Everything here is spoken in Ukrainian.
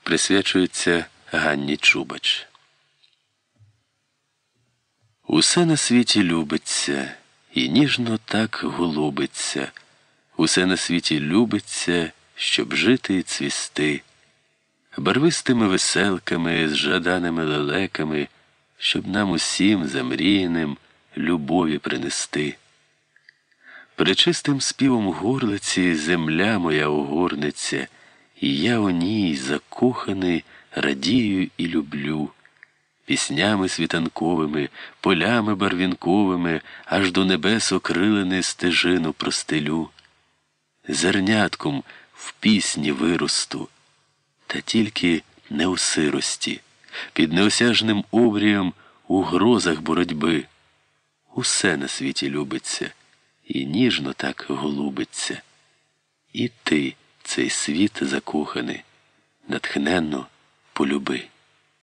присвячується Ганні Чубач. Усе на світі любиться, і ніжно так голубиться. Усе на світі любиться, щоб жити і цвісти. Барвистими веселками, з жаданими лелеками, щоб нам усім замріяним любові принести. Пречистим співом горлиці земля моя огорнеться, і я у ній закоханий радію і люблю. Піснями світанковими, полями барвінковими, аж до небес окрилений стежину простелю. Зернятком в пісні виросту, та тільки не у сирості, під неосяжним обрієм у грозах боротьби. Усе на світі любиться, і ніжно так голубиться. І ти, цей світ закоханий, натхненно полюби.